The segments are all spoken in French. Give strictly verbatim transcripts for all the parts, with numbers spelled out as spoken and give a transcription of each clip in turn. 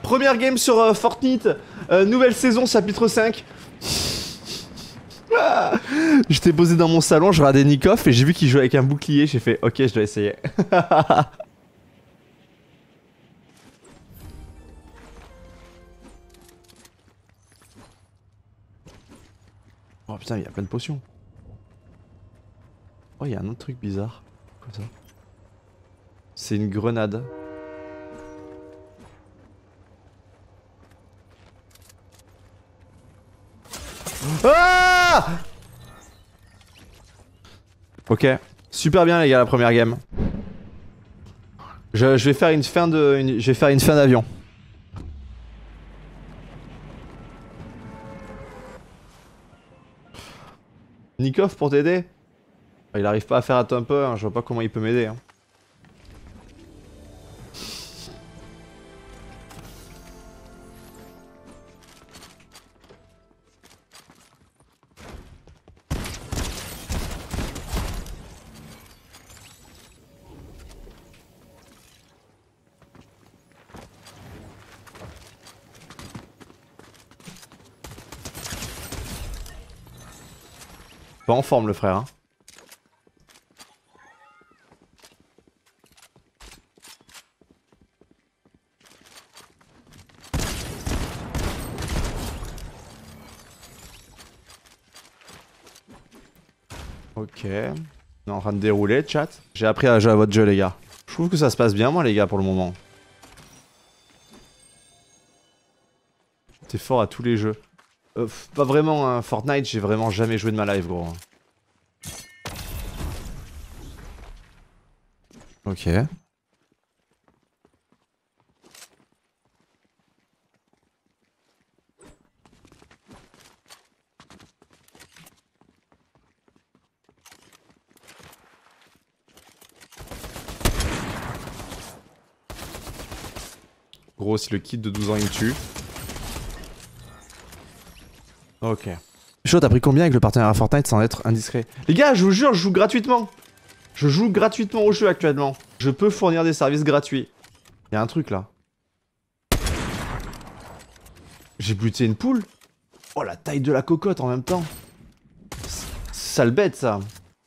Première game sur euh, Fortnite, euh, nouvelle saison, chapitre cinq. J'étais posé dans mon salon, je regardais Nikoff et j'ai vu qu'il jouait avec un bouclier, j'ai fait ok, je dois essayer. Oh putain, il y a plein de potions. Oh, il y a un autre truc bizarre. Comme ça. C'est une grenade. Ah! Ok, super bien les gars la première game. Je, je vais faire une fin de, une, je vais faire une fin d'avion. Nikoff pour t'aider? Il arrive pas à faire un tempo, hein, je vois pas comment il peut m'aider. Hein. Pas en forme le frère. Hein. Ok. On est en train de dérouler, chat. J'ai appris à jouer à votre jeu, les gars. Je trouve que ça se passe bien, moi, les gars, pour le moment. T'es fort à tous les jeux. Euh, pas vraiment, hein. Fortnite, j'ai vraiment jamais joué de ma life, gros. Ok. Gros, si le kid de douze ans il me tue. Ok. Chaud, t'as pris combien avec le partenaire à Fortnite sans être indiscret? Les gars, je vous jure, je joue gratuitement. Je joue gratuitement au jeu actuellement. Je peux fournir des services gratuits. Y'a un truc là. J'ai buté une poule. Oh la taille de la cocotte en même temps. Sale bête ça.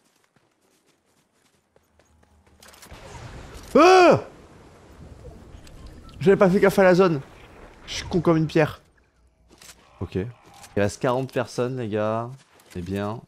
Ah! J'avais pas fait gaffe à la zone. Je suis con comme une pierre. Ok. Il reste quarante personnes les gars. C'est bien.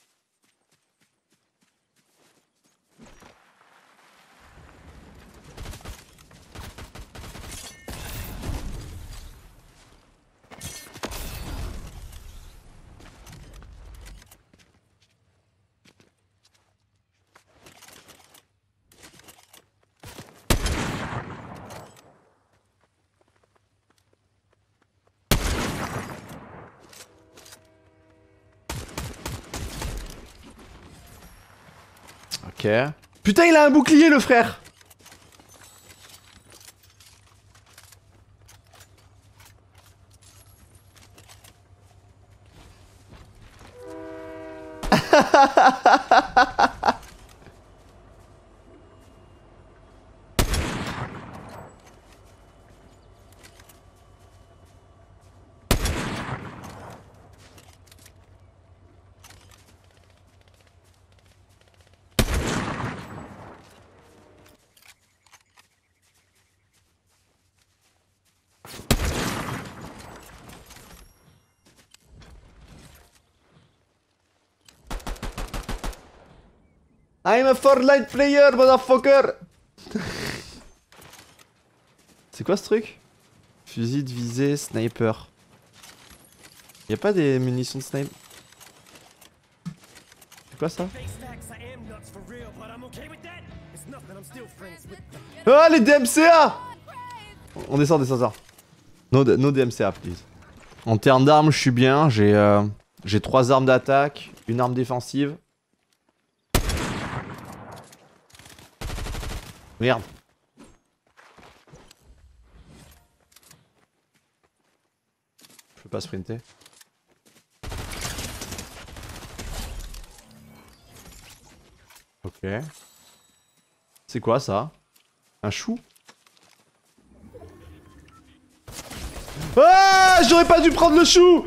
Ok. Putain, il a un bouclier, le frère! I'm a Fortnite player, motherfucker! C'est quoi ce truc? Fusil de visée, sniper. Y'a pas des munitions de sniper? C'est quoi ça? Ah, les D M C A! On descend, descend, descend. No, no D M C A, please. En termes d'armes, je suis bien. J'ai euh, j'ai trois armes d'attaque, une arme défensive. Merde. Je peux pas sprinter. Ok. C'est quoi ça? Un chou? Ah, j'aurais pas dû prendre le chou.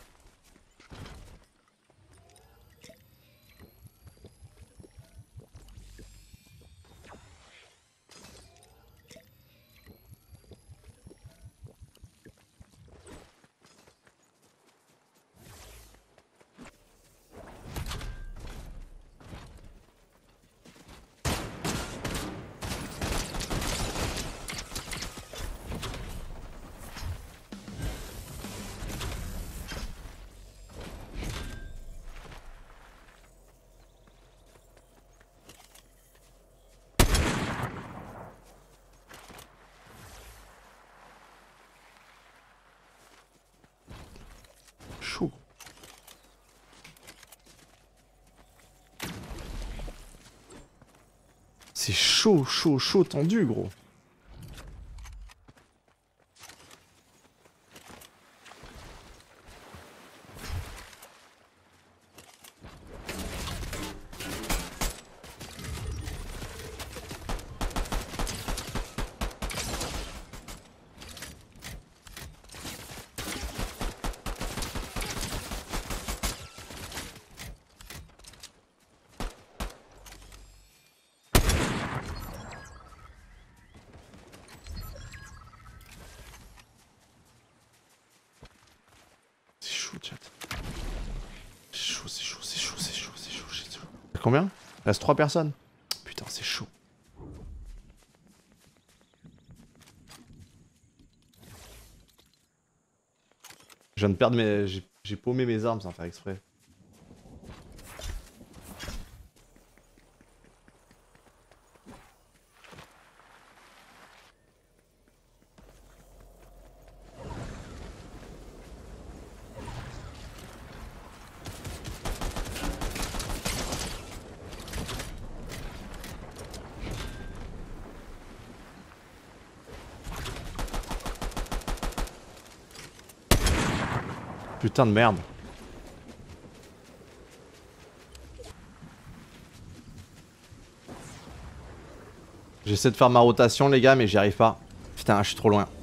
Chaud. C'est chaud, chaud, chaud, tendu, gros. C'est chaud, chat. C'est chaud, c'est chaud, c'est chaud, c'est chaud, c'est chaud, c'est chaud. Combien? Il reste trois personnes. Putain, c'est chaud. Je viens de perdre mes... J'ai paumé mes armes sans faire exprès. Putain de merde. J'essaie de faire ma rotation les gars mais j'y arrive pas. Putain je suis trop loin.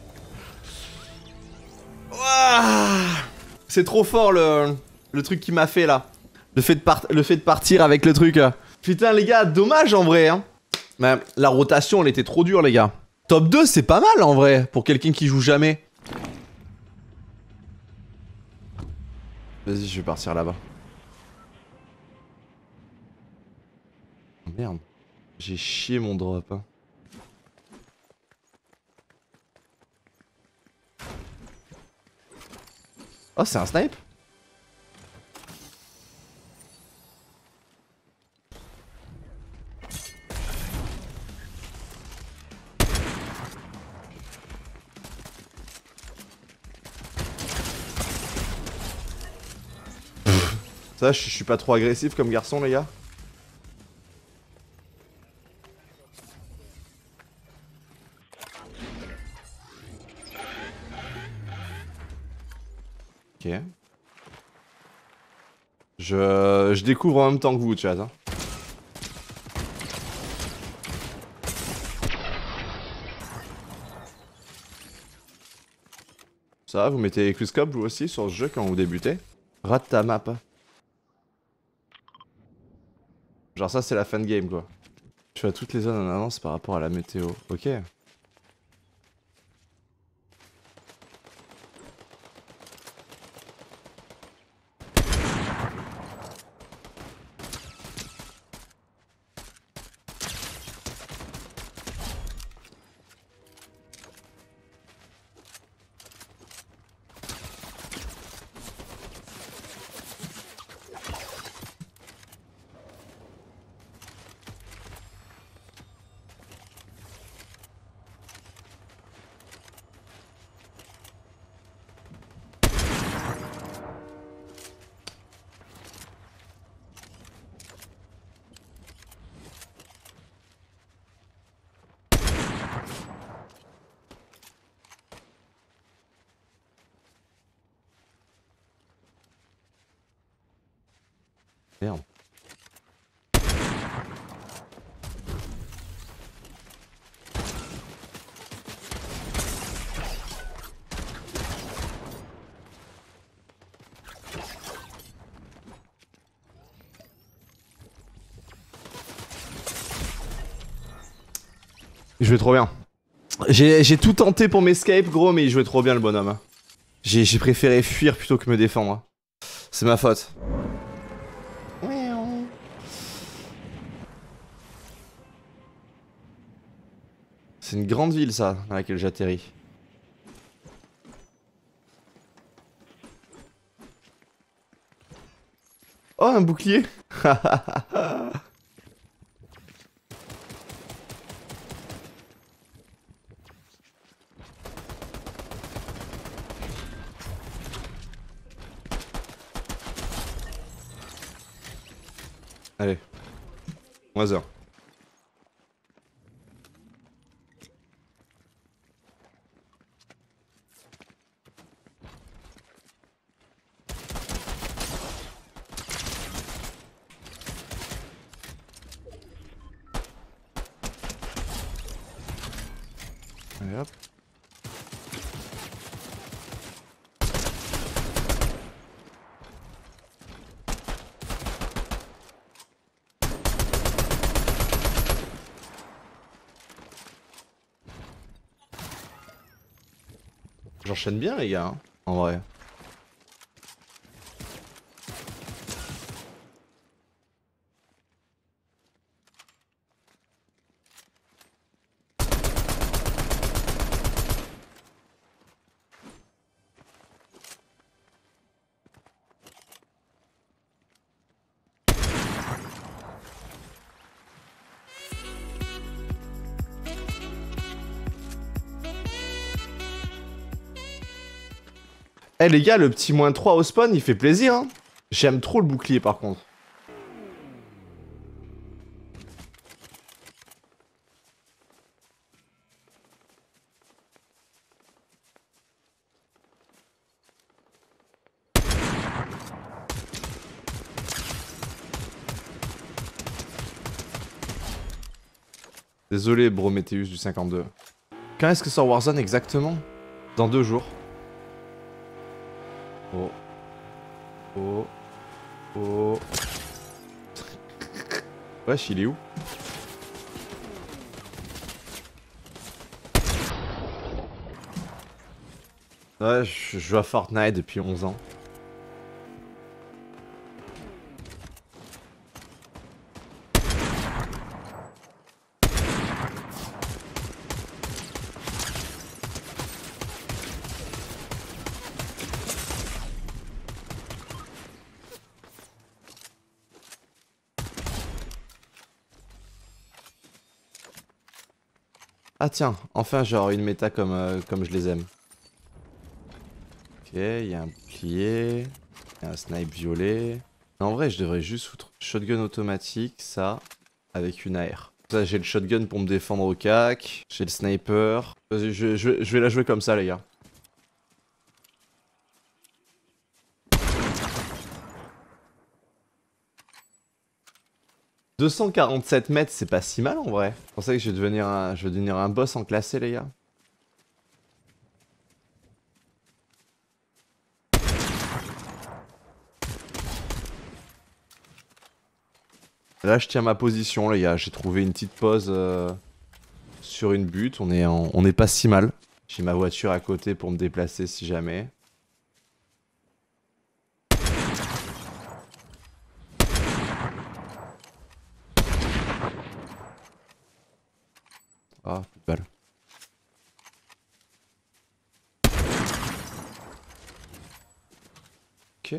C'est trop fort le, le truc qui m'a fait là. Le fait, de part... le fait de partir avec le truc. Putain les gars, dommage en vrai hein. Mais la rotation elle était trop dure les gars. Top deux c'est pas mal en vrai pour quelqu'un qui joue jamais. Vas-y, je vais partir là-bas. Merde. J'ai chié mon drop. Hein. Oh, c'est un snipe? Ça, je suis pas trop agressif comme garçon, les gars. Ok. Je, je découvre en même temps que vous, chat. Hein. Ça va, vous mettez Ecluscope vous aussi sur ce jeu quand vous débutez. Rate ta map. Genre ça c'est la fin de game quoi. Tu as toutes les zones en avance par rapport à la météo. Ok. Merde. Il jouait trop bien. J'ai tout tenté pour m'escape, gros, mais il jouait trop bien, le bonhomme. J'ai préféré fuir plutôt que me défendre. C'est ma faute. C'est une grande ville, ça, dans laquelle j'atterris. Oh, un bouclier. Allez. Moins heure. Allez hop. J'enchaîne bien les gars, hein, en vrai. Eh les gars, le petit moins trois au spawn, il fait plaisir, hein. J'aime trop le bouclier par contre. Désolé, Brométhéus du cinquante-deux. Quand est-ce que sort Warzone exactement? Dans deux jours. Oh. Oh. Oh. Wesh, il est où? Ouais, je joue à Fortnite depuis onze ans. Ah tiens, enfin genre une méta comme, euh, comme je les aime. Ok, il y a un bouclier, il y a un snipe violet. En vrai, je devrais juste foutre shotgun automatique, ça, avec une A R. Ça, j'ai le shotgun pour me défendre au cac, j'ai le sniper. Je, je, je vais la jouer comme ça, les gars. deux cent quarante-sept mètres, c'est pas si mal en vrai. Je pensais que je vais devenir un, je vais devenir un boss en classé, les gars. Là, je tiens ma position, les gars. J'ai trouvé une petite pause euh, sur une butte. On est, en, on est pas si mal. J'ai ma voiture à côté pour me déplacer si jamais. Ah, plus de balles. Ok.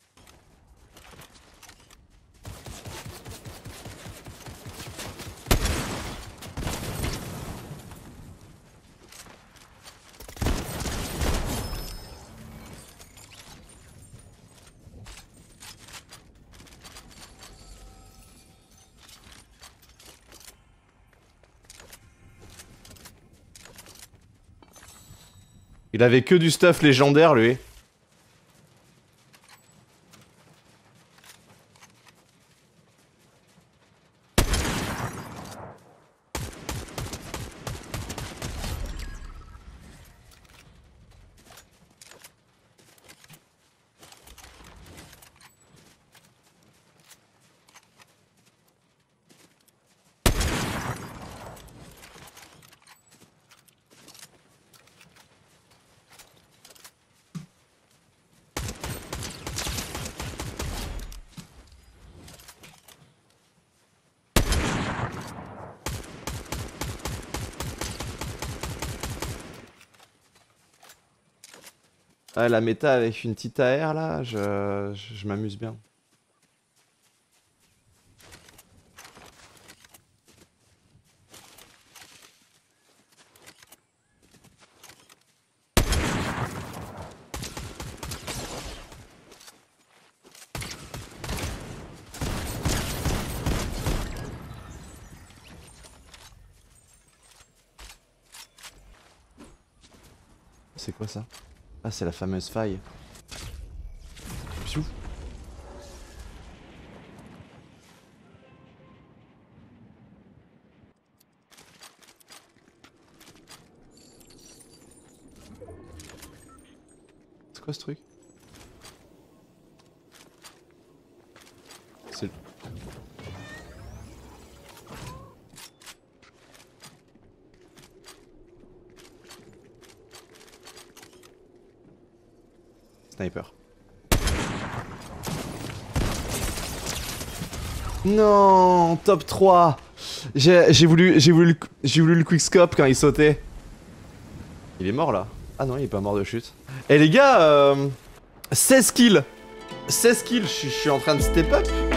Il avait que du stuff légendaire, lui. Ouais, la méta avec une petite A R là, je, je, je m'amuse bien. C'est quoi ça? Ah, c'est la fameuse faille. Piou. C'est quoi ce truc? C'est... Sniper. Non, top trois. J'ai voulu, j'ai voulu, j'ai voulu le quickscope quand il sautait. Il est mort là. Ah non, il est pas mort de chute. Eh les gars, euh, seize kills. seize kills, je suis en train de step up.